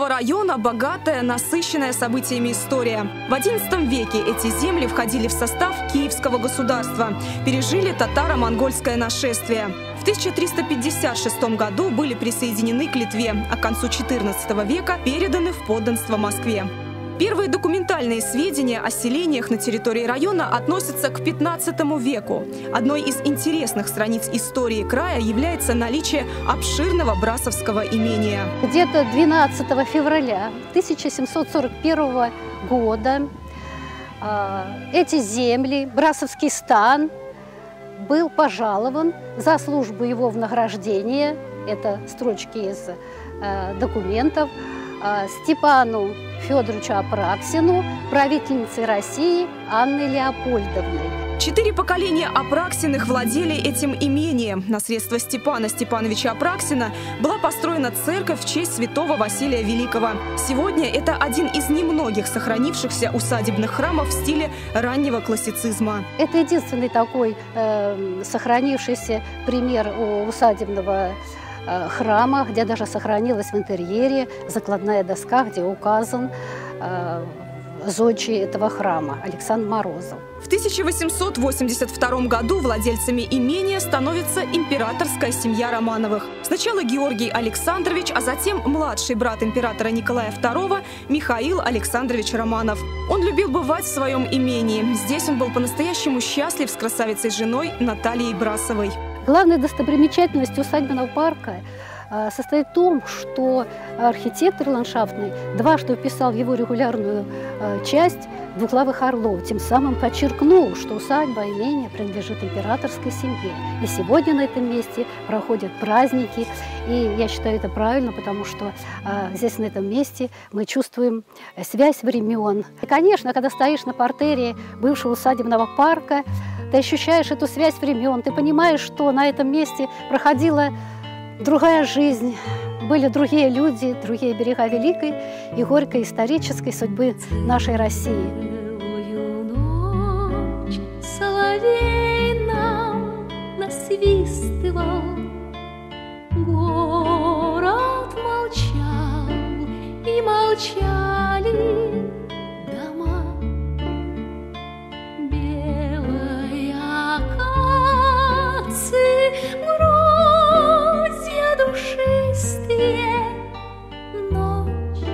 Брасовского района богатая, насыщенная событиями история. В XI веке эти земли входили в состав Киевского государства, пережили татаро-монгольское нашествие. В 1356 году были присоединены к Литве, а к концу XIV века переданы в подданство Москве. Первые документальные сведения о селениях на территории района относятся к XV веку. Одной из интересных страниц истории края является наличие обширного брасовского имения. Где-то 12 февраля 1741 года эти земли, Брасовский стан, был пожалован за службу его в награждение, это строчки из документов, Степану Федоровичу Апраксину, правительницей России Анной Леопольдовной. 4 поколения Апраксиных владели этим имением. На средства Степана Степановича Апраксина была построена церковь в честь святого Василия Великого. Сегодня это один из немногих сохранившихся усадебных храмов в стиле раннего классицизма. Это единственный такой сохранившийся пример усадебного храма, где даже сохранилась в интерьере закладная доска, где указан зодчий этого храма Александр Морозов. В 1882 году владельцами имения становится императорская семья Романовых. Сначала Георгий Александрович, а затем младший брат императора Николая II Михаил Александрович Романов. Он любил бывать в своем имении. Здесь он был по-настоящему счастлив с красавицей женой Натальей Брасовой. Главной достопримечательностью усадебного парка состоит в том, что архитектор ландшафтный дважды вписал в его регулярную часть двуглавых орлов, тем самым подчеркнул, что усадьба, имение принадлежит императорской семье. И сегодня на этом месте проходят праздники, и я считаю это правильно, потому что здесь, на этом месте, мы чувствуем связь времен. И, конечно, когда стоишь на партере бывшего усадебного парка, ты ощущаешь эту связь времен, ты понимаешь, что на этом месте проходила другая жизнь, были другие люди, другие берега великой и горькой исторической судьбы нашей России. Ночь соловей нам насвистывал, город молчал, и молчали дома. Белые акации, душистые, ночь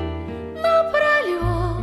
напролет.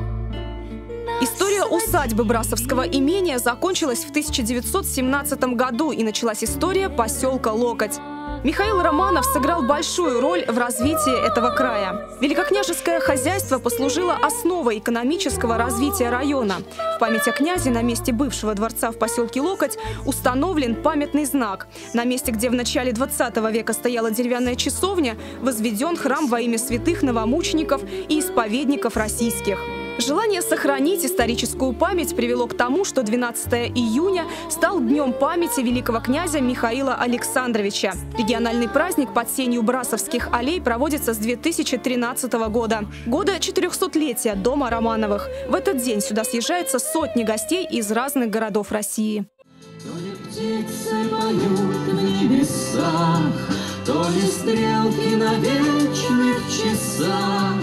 История усадьбы Брасовского имения закончилась в 1917 году, и началась история поселка Локоть. Михаил Романов сыграл большую роль в развитии этого края. Великокняжеское хозяйство послужило основой экономического развития района. В память о князе на месте бывшего дворца в поселке Локоть установлен памятный знак. На месте, где в начале 20 века стояла деревянная часовня, возведен храм во имя святых новомучеников и исповедников российских. Желание сохранить историческую память привело к тому, что 12 июня стал днем памяти великого князя Михаила Александровича. Региональный праздник под сенью Брасовских аллей проводится с 2013 года, года 400-летия дома Романовых. В этот день сюда съезжаются сотни гостей из разных городов России. То ли птицы поют в небесах, то ли стрелки на вечных часах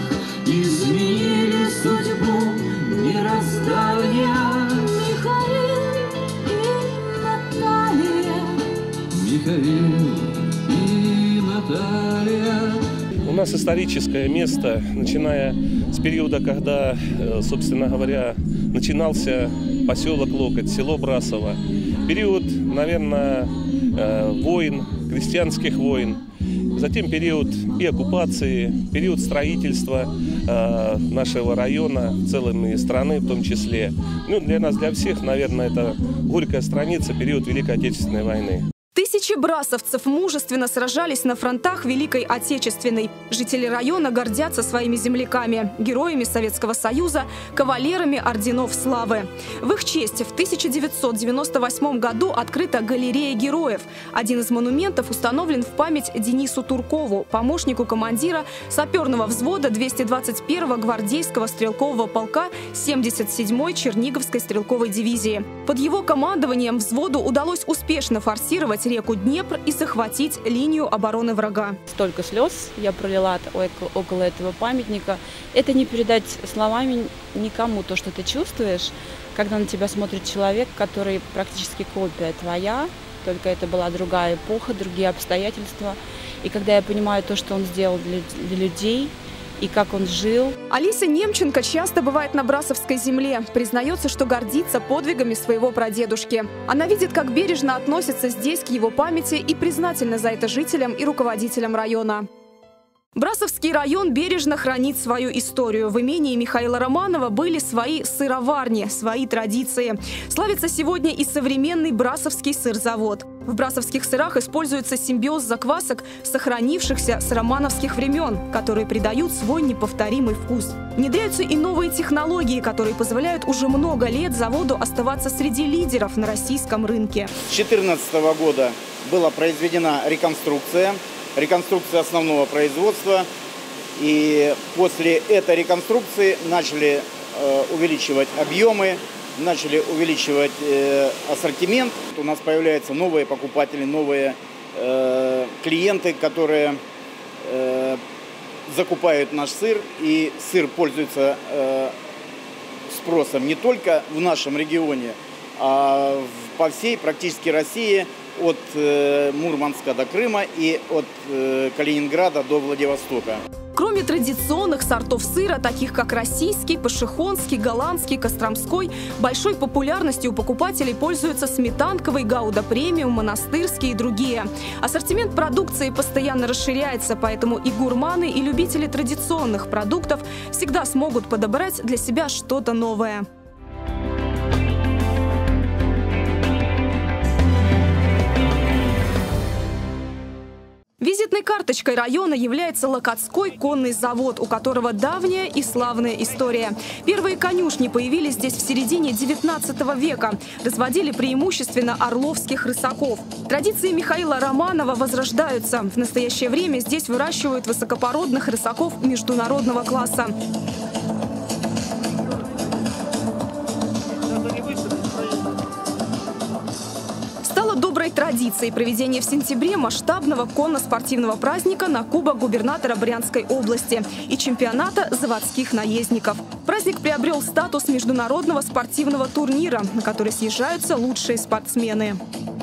изменили судьбу мироздания. Михаил и Наталья. Михаил и Наталья. У нас историческое место, начиная с периода, когда, собственно говоря, начинался поселок Локоть, село Брасово. Период, наверное, войн, крестьянских войн. Затем период и оккупации, период строительства нашего района, в целом и страны в том числе. Ну, для нас, для всех, наверное, это горькая страница, период Великой Отечественной войны. Тысячи брасовцев мужественно сражались на фронтах Великой Отечественной. Жители района гордятся своими земляками, героями Советского Союза, кавалерами орденов славы. В их честь в 1998 году открыта галерея героев. Один из монументов установлен в память Денису Туркову, помощнику командира саперного взвода 221-го гвардейского стрелкового полка 77-й Черниговской стрелковой дивизии. Под его командованием взводу удалось успешно форсировать переправить реку Днепр и захватить линию обороны врага. Столько слез я пролила около этого памятника. Это не передать словами никому то, что ты чувствуешь, когда на тебя смотрит человек, который практически копия твоя, только это была другая эпоха, другие обстоятельства. И когда я понимаю то, что он сделал для людей, и как он жил. Алиса Немченко часто бывает на Брасовской земле. Признается, что гордится подвигами своего прадедушки. Она видит, как бережно относятся здесь к его памяти и признательна за это жителям и руководителям района. Брасовский район бережно хранит свою историю. В имении Михаила Романова были свои сыроварни, свои традиции. Славится сегодня и современный Брасовский сырзавод. В брасовских сырах используется симбиоз заквасок, сохранившихся с романовских времен, которые придают свой неповторимый вкус. Внедряются и новые технологии, которые позволяют уже много лет заводу оставаться среди лидеров на российском рынке. С 2014 года была произведена реконструкция основного производства. И после этой реконструкции начали увеличивать объемы, начали увеличивать ассортимент. У нас появляются новые покупатели, новые клиенты, которые закупают наш сыр. И сыр пользуется спросом не только в нашем регионе, а по всей практически России. От Мурманска до Крыма и от Калининграда до Владивостока. Кроме традиционных сортов сыра, таких как российский, пашихонский, голландский, костромской, большой популярностью у покупателей пользуются сметанковый, гауда премиум, монастырский и другие. Ассортимент продукции постоянно расширяется, поэтому и гурманы, и любители традиционных продуктов всегда смогут подобрать для себя что-то новое. Визитной карточкой района является Локотской конный завод, у которого давняя и славная история. Первые конюшни появились здесь в середине 19 века. Разводили преимущественно орловских рысаков. Традиции Михаила Романова возрождаются. В настоящее время здесь выращивают высокопородных рысаков международного класса. Доброй традицией проведения в сентябре масштабного конно-спортивного праздника на Кубок губернатора Брянской области и чемпионата заводских наездников. Праздник приобрел статус международного спортивного турнира, на который съезжаются лучшие спортсмены.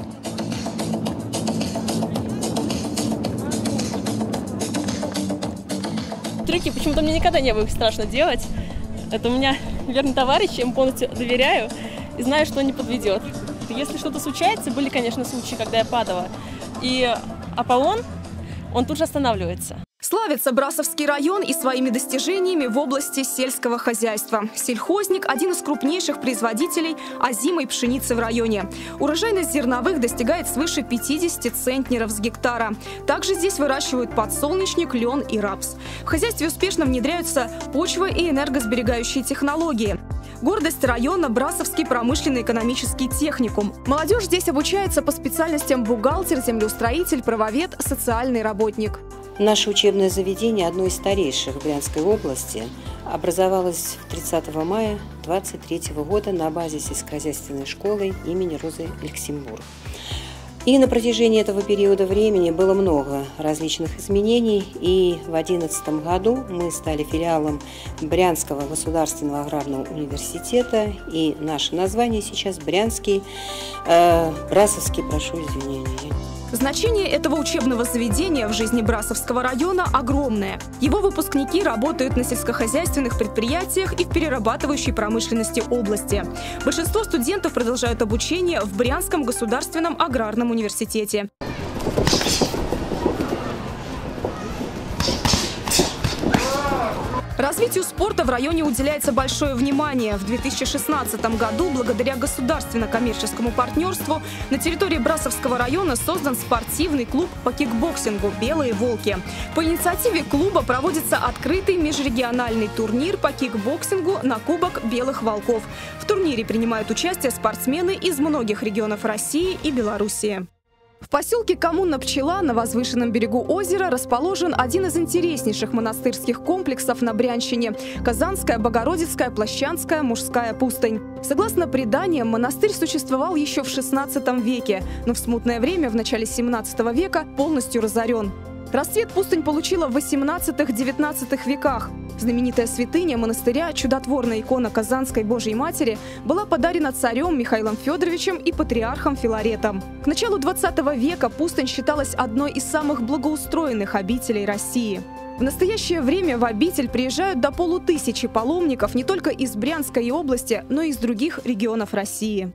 Трюки почему-то мне никогда не было их страшно делать. Это у меня верный товарищ, я ему полностью доверяю и знаю, что он не подведет. Если что-то случается, были, конечно, случаи, когда я падала. И Аполлон, он тут же останавливается. Славится Брасовский район и своими достижениями в области сельского хозяйства. Сельхозник – один из крупнейших производителей озимой пшеницы в районе. Урожайность зерновых достигает свыше 50 центнеров с гектара. Также здесь выращивают подсолнечник, лен и рапс. В хозяйстве успешно внедряются почва- и энергосберегающие технологии. Гордость района – Брасовский промышленно-экономический техникум. Молодежь здесь обучается по специальностям бухгалтер, землеустроитель, правовед, социальный работник. Наше учебное заведение, одно из старейших в Брянской области, образовалось 30 мая 1923 года на базе сельскохозяйственной школы имени Розы Люксембург. И на протяжении этого периода времени было много различных изменений, и в 2011 году мы стали филиалом Брянского государственного аграрного университета, и наше название сейчас Брянский, Брасовский, прошу извинения. Значение этого учебного заведения в жизни Брасовского района огромное. Его выпускники работают на сельскохозяйственных предприятиях и в перерабатывающей промышленности области. Большинство студентов продолжают обучение в Брянском государственном аграрном университете. Развитию спорта в районе уделяется большое внимание. В 2016 году, благодаря государственно-коммерческому партнерству, на территории Брасовского района создан спортивный клуб по кикбоксингу «Белые волки». По инициативе клуба проводится открытый межрегиональный турнир по кикбоксингу на Кубок белых волков. В турнире принимают участие спортсмены из многих регионов России и Белоруссии. В поселке Коммуна-Пчела на возвышенном берегу озера расположен один из интереснейших монастырских комплексов на Брянщине – Казанская, Богородицкая, Плащанская, Мужская пустынь. Согласно преданиям, монастырь существовал еще в XVI веке, но в смутное время, в начале XVII века, полностью разорен. Расцвет пустынь получила в XVIII-XIX веках. Знаменитая святыня монастыря, чудотворная икона Казанской Божьей Матери, была подарена царем Михаилом Федоровичем и патриархом Филаретом. К началу XX века пустынь считалась одной из самых благоустроенных обителей России. В настоящее время в обитель приезжают до 500 паломников не только из Брянской области, но и из других регионов России.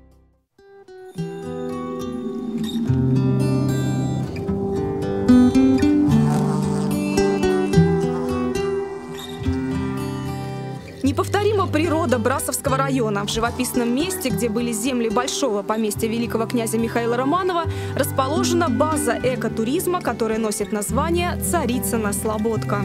Неповторима природа Брасовского района. В живописном месте, где были земли большого поместья великого князя Михаила Романова, расположена база экотуризма, которая носит название «Царицына Слободка».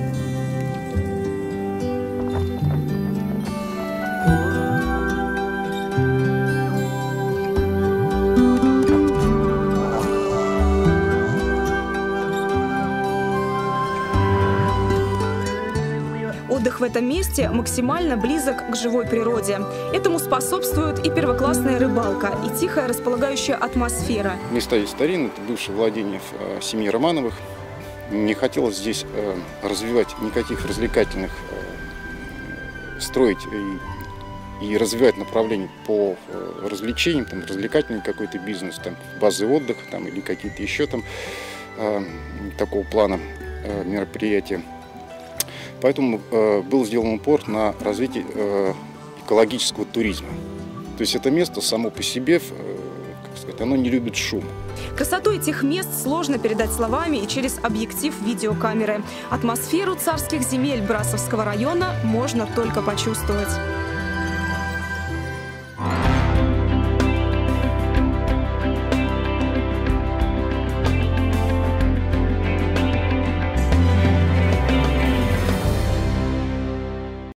Отдых в этом месте максимально близок к живой природе. Этому способствует и первоклассная рыбалка, и тихая располагающая атмосфера. Места есть старинные, это бывшее владение семьи Романовых. Не хотелось здесь развивать никаких развлекательных, строить и развивать направления по развлечениям, там, развлекательный какой-то бизнес, там, базы отдыха там, или какие-то еще там такого плана мероприятия. Поэтому был сделан упор на развитие экологического туризма. То есть это место само по себе, как сказать, оно не любит шум. Красоту этих мест сложно передать словами и через объектив видеокамеры. Атмосферу царских земель Брасовского района можно только почувствовать.